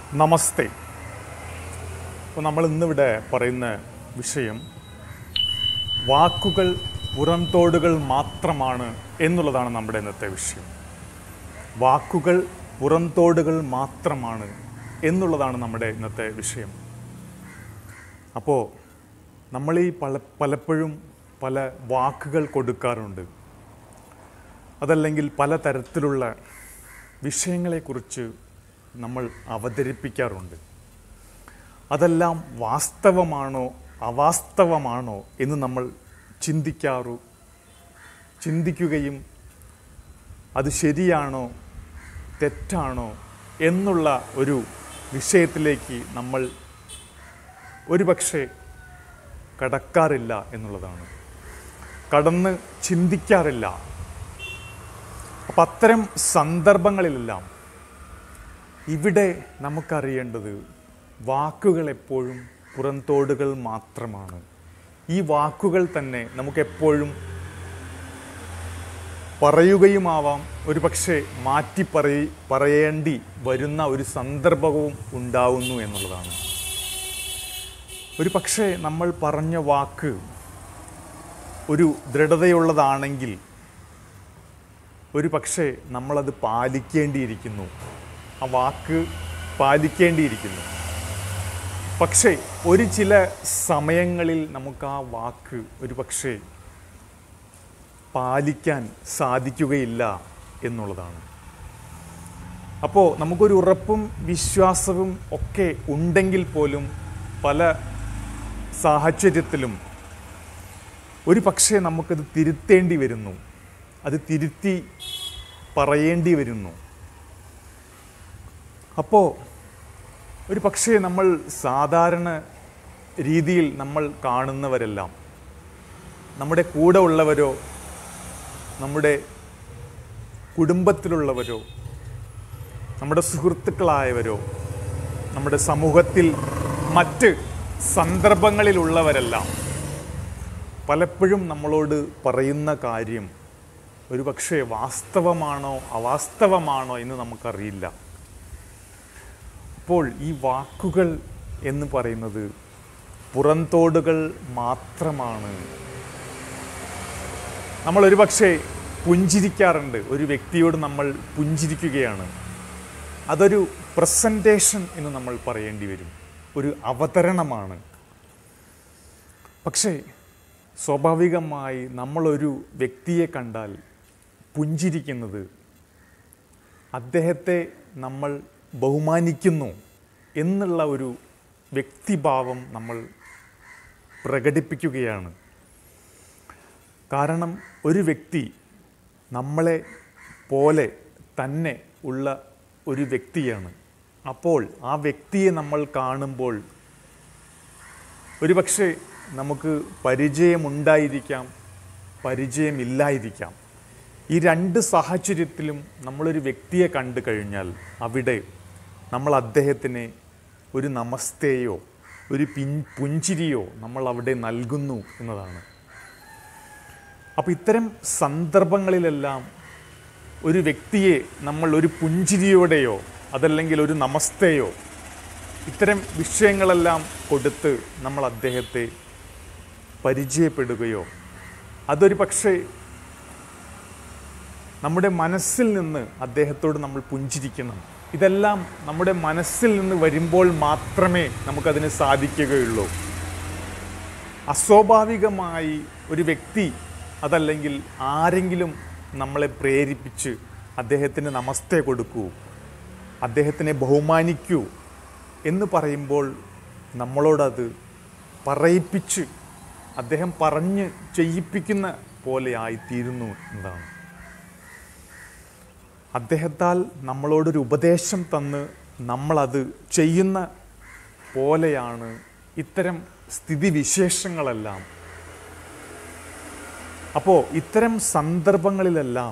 നമസ്തേ. അപ്പോൾ നമ്മൾ ഇന്നിവിടെ പറയുന്ന വിഷയം വാക്കുകൾ പുറംതോടുകൾ മാത്രമാണ് എന്നുള്ളതാണ് നമ്മുടെ ഇന്നത്തെ വിഷയം. വാക്കുകൾ പുറംതോടുകൾ മാത്രമാണ് എന്നുള്ളതാണ് നമ്മുടെ ഇന്നത്തെ വിഷയം. അപ്പോൾ നമ്മൾ ഈ പലപ്പോഴും പല വാക്കുകൾ കൊടുക്കാറുണ്ട്. അതല്ലെങ്കിൽ പലതരത്തിലുള്ള വിഷയങ്ങളെക്കുറിച്ച് നമ്മൾ അവതരിപ്പിക്കാറുണ്ട്. അതെല്ലാം വാസ്തവമാണോ അവാസ്തവമാണോ എന്ന് നമ്മൾ ചിന്തിക്കുകയും അത് ശരിയാണോ തെറ്റാണോ എന്നുള്ള ഒരു വിഷയത്തിലേക്ക് നമ്മൾ ഒരുപക്ഷെ കടക്കാറില്ല എന്നുള്ളതാണ്, കടന്ന് ചിന്തിക്കാറില്ല. അപ്പം അത്തരം സന്ദർഭങ്ങളിലെല്ലാം ഇവിടെ നമുക്കറിയേണ്ടത് വാക്കുകൾ എപ്പോഴും പുറംതോടുകൾ മാത്രമാണ്. ഈ വാക്കുകൾ തന്നെ നമുക്കെപ്പോഴും പറയുകയുമാവാം, ഒരുപക്ഷെ മാറ്റി പറയേണ്ടി വരുന്ന ഒരു സന്ദർഭവും ഉണ്ടാവുന്നു എന്നുള്ളതാണ്. ഒരു പക്ഷേ നമ്മൾ പറഞ്ഞ വാക്ക് ഒരു ദൃഢതയുള്ളതാണെങ്കിൽ ഒരു പക്ഷേ നമ്മളത് പാലിക്കേണ്ടിയിരിക്കുന്നു, ആ വാക്ക് പാലിക്കേണ്ടിയിരിക്കുന്നു. പക്ഷേ ഒരു ചില സമയങ്ങളിൽ നമുക്ക് ആ വാക്ക് ഒരു പക്ഷേ പാലിക്കാൻ സാധിക്കുകയില്ല എന്നുള്ളതാണ്. അപ്പോൾ നമുക്കൊരു ഉറപ്പും വിശ്വാസവും ഒക്കെ ഉണ്ടെങ്കിൽ പോലും പല സാഹചര്യത്തിലും ഒരു പക്ഷേ നമുക്കത് തിരുത്തേണ്ടി വരുന്നു, അത് തിരുത്തി പറയേണ്ടി വരുന്നു. അപ്പോൾ ഒരു പക്ഷേ നമ്മൾ സാധാരണ രീതിയിൽ നമ്മൾ കാണുന്നവരെല്ലാം നമ്മുടെ കൂടെ ഉള്ളവരോ നമ്മുടെ കുടുംബത്തിലുള്ളവരോ നമ്മുടെ സുഹൃത്തുക്കളായവരോ നമ്മുടെ സമൂഹത്തിൽ മറ്റ് സന്ദർഭങ്ങളിലുള്ളവരെല്ലാം പലപ്പോഴും നമ്മളോട് പറയുന്ന കാര്യം ഒരു പക്ഷേ വാസ്തവമാണോ അവാസ്തവമാണോ എന്ന് നമുക്കറിയില്ല. അപ്പോൾ ഈ വാക്കുകൾ എന്ന് പറയുന്നത് പുറംതോടുകൾ മാത്രമാണ്. നമ്മളൊരു പക്ഷേ പുഞ്ചിരിക്കാറുണ്ട്, ഒരു വ്യക്തിയോട് നമ്മൾ പുഞ്ചിരിക്കുകയാണ്, അതൊരു പ്രസൻറ്റേഷൻ എന്ന് നമ്മൾ പറയേണ്ടി വരും, ഒരു അവതരണമാണ്. പക്ഷേ സ്വാഭാവികമായി നമ്മളൊരു വ്യക്തിയെ കണ്ടാൽ പുഞ്ചിരിക്കുന്നത് അദ്ദേഹത്തെ നമ്മൾ ബഹുമാനിക്കുന്നു എന്നുള്ള ഒരു വ്യക്തിഭാവം നമ്മൾ പ്രകടിപ്പിക്കുകയാണ്. കാരണം ഒരു വ്യക്തി നമ്മളെ പോലെ തന്നെ ഉള്ള ഒരു വ്യക്തിയാണ്. അപ്പോൾ ആ വ്യക്തിയെ നമ്മൾ കാണുമ്പോൾ ഒരുപക്ഷെ നമുക്ക് പരിചയമുണ്ടായിരിക്കാം, പരിചയമില്ലായിരിക്കാം. ഈ രണ്ട് സാഹചര്യത്തിലും നമ്മളൊരു വ്യക്തിയെ കണ്ടു കഴിഞ്ഞാൽ അവിടെ നമ്മൾ അദ്ദേഹത്തിന് ഒരു നമസ്തേയോ ഒരു പുഞ്ചിരിയോ നമ്മൾ അവിടെ നൽകുന്നു എന്നതാണ്. അപ്പോൾ ഇത്തരം സന്ദർഭങ്ങളിലെല്ലാം ഒരു വ്യക്തിയെ നമ്മൾ ഒരു പുഞ്ചിരിയോടെയോ അതല്ലെങ്കിൽ ഒരു നമസ്തേയോ ഇത്തരം വിഷയങ്ങളെല്ലാം കൊടുത്ത് നമ്മൾ അദ്ദേഹത്തെ പരിചയപ്പെടുകയോ അതൊരു പക്ഷേ നമ്മുടെ മനസ്സിൽ നിന്ന് അദ്ദേഹത്തോട് നമ്മൾ പുഞ്ചിരിക്കണം. ഇതെല്ലാം നമ്മുടെ മനസ്സിൽ നിന്ന് വരുമ്പോൾ മാത്രമേ നമുക്കതിന് സാധിക്കുകയുള്ളൂ. അസ്വാഭാവികമായി ഒരു വ്യക്തി അതല്ലെങ്കിൽ ആരെങ്കിലും നമ്മളെ പ്രേരിപ്പിച്ച് അദ്ദേഹത്തിന് നമസ്തേ കൊടുക്കൂ, അദ്ദേഹത്തിനെ ബഹുമാനിക്കൂ എന്ന് പറയുമ്പോൾ നമ്മളോടത് പറയിപ്പിച്ച് അദ്ദേഹം പറഞ്ഞ് ചെയ്യിപ്പിക്കുന്ന പോലെ ആയിത്തീരുന്നു എന്നതാണ്. അദ്ദേഹത്താൽ നമ്മളോടൊരു ഉപദേശം തന്ന് നമ്മളത് ചെയ്യുന്ന പോലെയാണ് ഇത്തരം സ്ഥിതിവിശേഷങ്ങളെല്ലാം. അപ്പോൾ ഇത്തരം സന്ദർഭങ്ങളിലെല്ലാം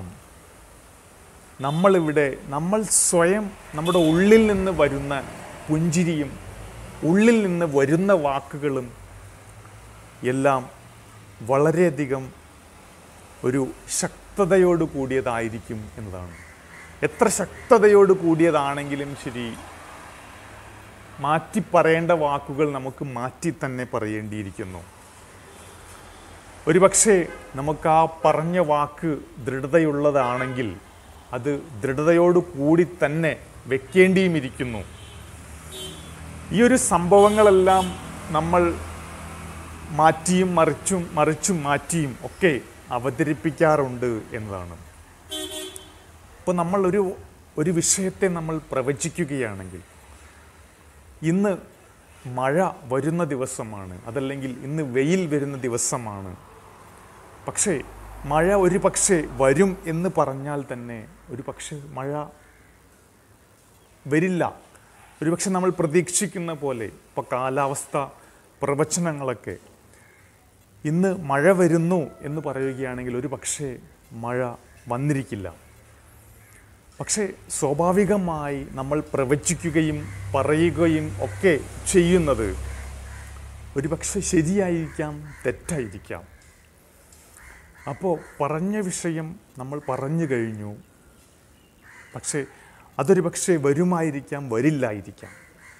നമ്മൾ സ്വയം നമ്മുടെ ഉള്ളിൽ നിന്ന് വരുന്ന പുഞ്ചിരിയും ഉള്ളിൽ നിന്ന് വരുന്ന വാക്കുകളും എല്ലാം വളരെയധികം ഒരു ശക്തതയോട് കൂടിയതായിരിക്കും എന്നതാണ്. എത്ര ശക്തതയോട് കൂടിയതാണെങ്കിലും ശരി, മാറ്റി പറയേണ്ട വാക്കുകൾ നമുക്ക് മാറ്റി തന്നെ പറയേണ്ടിയിരിക്കുന്നു. ഒരുപക്ഷെ നമുക്ക് ആ പറഞ്ഞ വാക്ക് ദൃഢതയുള്ളതാണെങ്കിൽ അത് ദൃഢതയോട് കൂടി തന്നെ വെക്കേണ്ടിയുമിരിക്കുന്നു. ഈ ഒരു സംഭവങ്ങളെല്ലാം നമ്മൾ മാറ്റിയും മറിച്ചും മാറ്റിയും ഒക്കെ അവതരിപ്പിക്കാറുണ്ട് എന്നതാണ്. അപ്പോൾ നമ്മൾ ഒരു വിഷയത്തെ നമ്മൾ പ്രവചിക്കുകയാണെങ്കിൽ ഇന്ന് മഴ വരുന്ന ദിവസമാണ്, അതല്ലെങ്കിൽ ഇന്ന് വെയിൽ വരുന്ന ദിവസമാണ്. പക്ഷേ മഴ ഒരു പക്ഷേ വരും എന്ന് പറഞ്ഞാൽ തന്നെ ഒരു പക്ഷേ മഴ വരില്ല. ഒരുപക്ഷെ നമ്മൾ പ്രതീക്ഷിക്കുന്ന പോലെ ഇപ്പോൾ കാലാവസ്ഥ പ്രവചനങ്ങളൊക്കെ ഇന്ന് മഴ വരുന്നു എന്ന് പറയുകയാണെങ്കിൽ ഒരു പക്ഷേ മഴ വന്നിരിക്കില്ല. പക്ഷേ സ്വാഭാവികമായി നമ്മൾ പ്രവചിക്കുകയും പറയുകയും ഒക്കെ ചെയ്യുന്നത് ഒരുപക്ഷെ ശരിയായിരിക്കാം, തെറ്റായിരിക്കാം. അപ്പോൾ പറഞ്ഞ വിഷയം നമ്മൾ പറഞ്ഞു കഴിഞ്ഞു, പക്ഷേ അതൊരു പക്ഷേ വരുമായിരിക്കാം, വരില്ലായിരിക്കാം.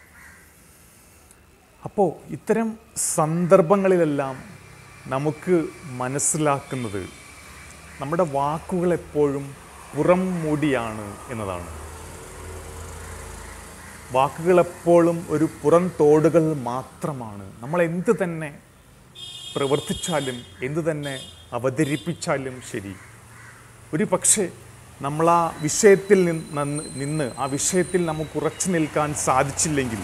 അപ്പോൾ ഇത്തരം സന്ദർഭങ്ങളിലെല്ലാം നമുക്ക് മനസ്സിലാക്കുന്നത് നമ്മുടെ വാക്കുകൾ എപ്പോഴും പുറം മൂടിയാണ് എന്നതാണ്. വാക്കുകളെപ്പോഴും ഒരു പുറം തോടുകൾ മാത്രമാണ്. നമ്മൾ എന്ത് തന്നെ പ്രവർത്തിച്ചാലും എന്ത് തന്നെ അവതരിപ്പിച്ചാലും ശരി, ഒരു പക്ഷേ നമ്മൾ ആ വിഷയത്തിൽ നിന്ന് ആ വിഷയത്തിൽ നമുക്ക് ഉറച്ചു നിൽക്കാൻ സാധിച്ചില്ലെങ്കിൽ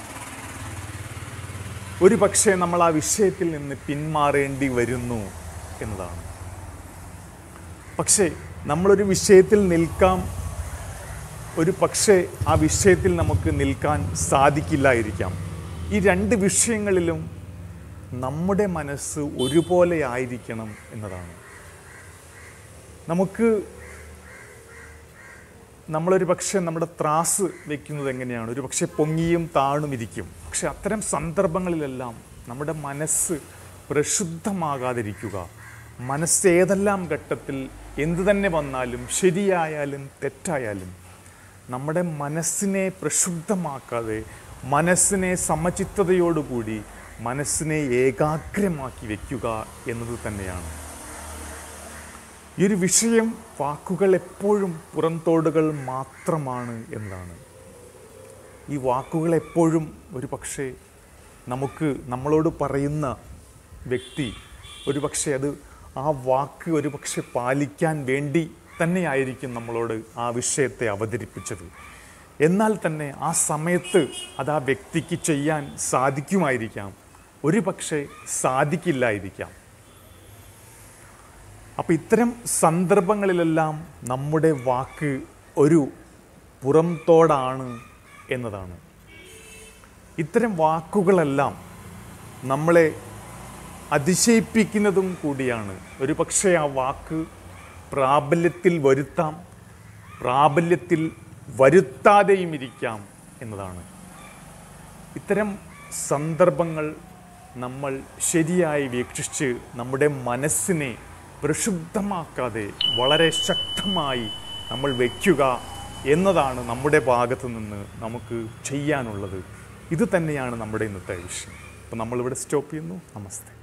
ഒരു പക്ഷേ നമ്മൾ ആ വിഷയത്തിൽ നിന്ന് പിന്മാറേണ്ടി വരുന്നു എന്നതാണ്. പക്ഷേ നമ്മളൊരു വിഷയത്തിൽ നിൽക്കാം, ഒരു പക്ഷേ ആ വിഷയത്തിൽ നമുക്ക് നിൽക്കാൻ സാധിക്കില്ലായിരിക്കാം. ഈ രണ്ട് വിഷയങ്ങളിലും നമ്മുടെ മനസ്സ് ഒരുപോലെ ആയിരിക്കണം എന്നതാണ്. നമ്മളൊരു പക്ഷേ നമ്മുടെ ത്രാസ് വയ്ക്കുന്നത് എങ്ങനെയാണ്? ഒരു പക്ഷേ പൊങ്ങിയും താണും ഇരിക്കും. പക്ഷെ അത്തരം സന്ദർഭങ്ങളിലെല്ലാം നമ്മുടെ മനസ്സ് പ്രക്ഷുബ്ധമാകാതിരിക്കുക. മനസ്സ് ഏതെല്ലാം ഘട്ടത്തിൽ എന്തു തന്നെ വന്നാലും, ശരിയായാലും തെറ്റായാലും, നമ്മുടെ മനസ്സിനെ പ്രക്ഷുബ്ധമാക്കാതെ മനസ്സിനെ സമചിത്തതയോടുകൂടി മനസ്സിനെ ഏകാഗ്രമാക്കി വയ്ക്കുക എന്നത് തന്നെയാണ്. ഈ ഒരു വിഷയം വാക്കുകൾ എപ്പോഴും പുറംതോടുകൾ മാത്രമാണ് എന്നതാണ്. ഈ വാക്കുകൾ എപ്പോഴും ഒരു പക്ഷേ നമ്മളോട് പറയുന്ന വ്യക്തി ഒരു പക്ഷേ ആ വാക്ക് ഒരു പക്ഷെ പാലിക്കാൻ വേണ്ടി തന്നെയായിരിക്കും നമ്മളോട് ആ വിഷയത്തെ അവതരിപ്പിച്ചത്. എന്നാൽ തന്നെ ആ സമയത്ത് അത് ആ വ്യക്തിക്ക് ചെയ്യാൻ സാധിക്കുമായിരിക്കാം, ഒരു പക്ഷേ സാധിക്കില്ലായിരിക്കാം. അപ്പോൾ ഇത്തരം സന്ദർഭങ്ങളിലെല്ലാം നമ്മുടെ വാക്ക് ഒരു പുറംതോടാണ് എന്നതാണ്. ഇത്തരം വാക്കുകളെല്ലാം നമ്മളെ അതിശയിപ്പിക്കുന്നതും കൂടിയാണ്. ഒരു പക്ഷേ ആ വാക്ക് പ്രാബല്യത്തിൽ വരുത്താം, പ്രാബല്യത്തിൽ വരുത്താതെയും ഇരിക്കാം എന്നതാണ്. ഇത്തരം സന്ദർഭങ്ങൾ നമ്മൾ ശരിയായി വീക്ഷിച്ച് നമ്മുടെ മനസ്സിനെ പ്രക്ഷുബ്ധമാക്കാതെ വളരെ ശക്തമായി നമ്മൾ വയ്ക്കുക എന്നതാണ് നമ്മുടെ ഭാഗത്തു നിന്ന് നമുക്ക് ചെയ്യാനുള്ളത്. ഇത് തന്നെയാണ് നമ്മുടെ ഇന്നത്തെ വിഷയം. അപ്പോൾ നമ്മളിവിടെ സ്റ്റോപ്പ് ചെയ്യുന്നു. നമസ്തേ.